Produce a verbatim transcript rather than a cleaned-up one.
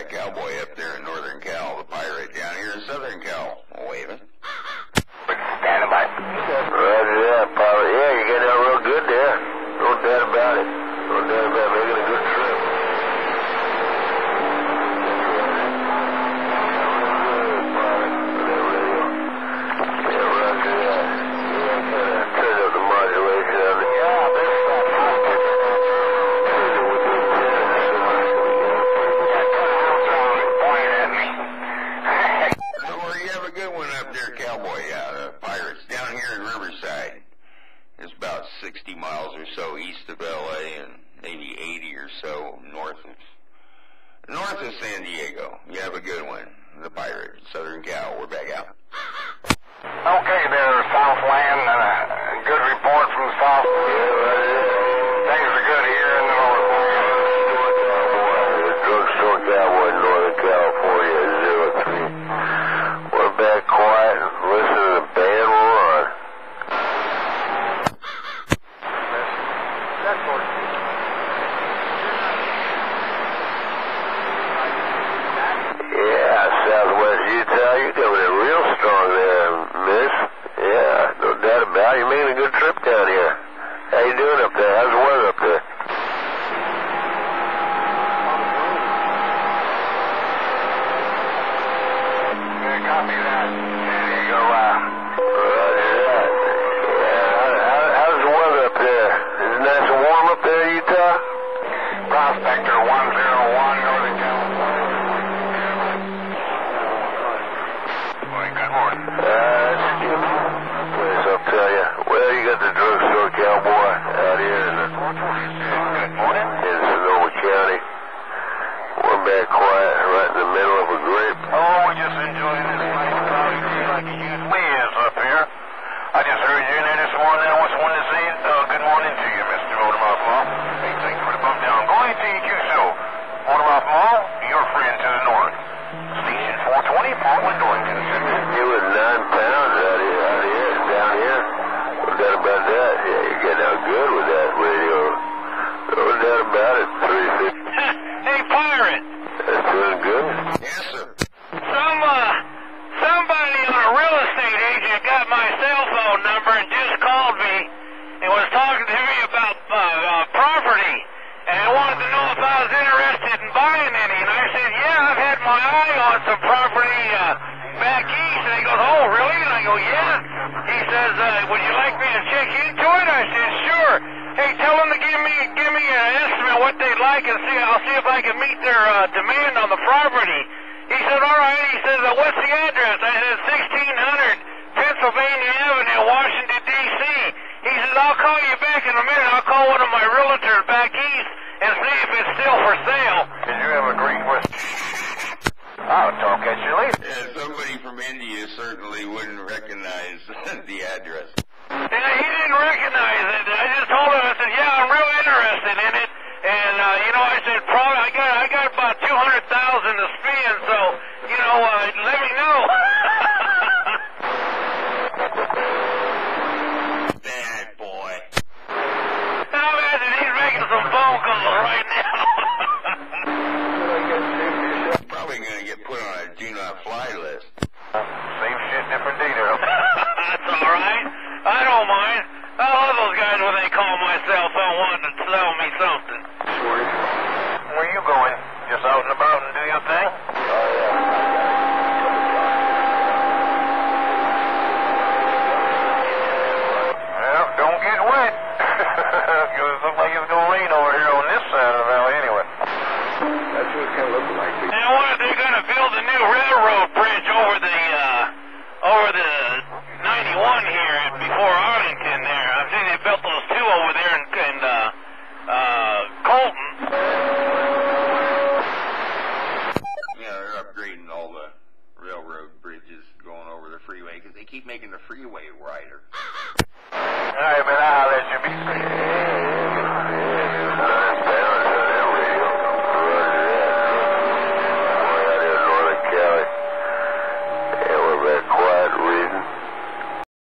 got Cowboy up there in Northern Cal, the pirate down here in Southern Cal. Waving. Standing by. Roger that, pilot. Yeah, you're getting out real good there. No doubt about it. No doubt about it. Making a good trip. sixty miles or so east of L A and maybe eighty or so north of north of San Diego. You have a good one. The Pirate, Southern Cal. We're back out. Okay there, Southland. Uh, good report from South. Things are good here in the North. Drugstore Cowboy, Northern California, zero three. We're back quiet and listen to the band we're on. Yeah, Southwest Utah, you're coming in real strong there, miss. Yeah, no doubt about it. You're making a good trip down here. How you doing up there? How's the weather up there? Yeah, copy that. There you go. Uh, roger that. Yeah, how, how's the weather up there? Is it nice and warm up there, Utah? Prospector one zero one, Northern California. Boy, good morning. Uh, that's good. Place, I'll tell you. Well, you got the drugstore Cowboy out here in the... Good morning. In Sonoma County. We're back quiet, right in the middle of a grape. Oh, we're just enjoying this nice cloudy day like it usually is up here. I just heard you in there this morning. I just wanted to say uh, good morning to you, Mister Motormouth Mall. Hey, thank you for the bump down. Go ahead, T Q show. Motormouth Mall, your friend to the north. Station four twenty, Portland, Oregon. You with nine pounds out here, out here, down here. No doubt about that. Yeah, you're getting out good with that radio. No doubt about it. three fifty. Hey, Pirate. That's doing good. Yes, sir. Some, uh, somebody on a real estate agent got my cell phone number and just called me and was talking to me about uh, uh, property. And I wanted to know if I was interested in buying any. And I said, yeah, I've had my eye on some property uh, back east. And he goes, oh, really? And I go, yeah. He says, uh, would you like me to check into it? I said, sure. Hey, tell them to give me give me an estimate what they'd like, and see. I'll see if I can meet their uh, demand on the property. He said, all right. He says, uh, what's the address? I said, sixteen hundred Pennsylvania Avenue, Washington, D C He says, I'll call you back in a minute. I'll call one of my realtors back east and see if it's still for sale. Did you have a great question? I'll talk at you later. Yeah, somebody from India certainly wouldn't recognize the address. Yeah, he didn't recognize it. I just told him, I said, yeah, I'm real interested in it. And, uh, you know, I said, probably, I got, I got about two hundred thousand to spend, so, you know, uh, let me know. Bad boy. I imagine he's making some phone calls right now. Probably going to get put on a do not fly list. Same shit, different day there. That's all right. I don't mind. I love those guys when they call my cell phone wanting to sell me something. Where you going? Just out and about and do your thing? Oh, yeah. Well, don't get wet. It looks like it's going to rain over here on this side of the valley anyway. That's what it's going to look like. And what if they're going to build a new railroad bridge over the, uh, over the ninety-one here before Arlington there? I've seen they built those two over there in, in uh, uh, Colton. Yeah, they're upgrading all the railroad bridges going over the freeway because they keep making the freeway wider. All right, man, I'll let you be.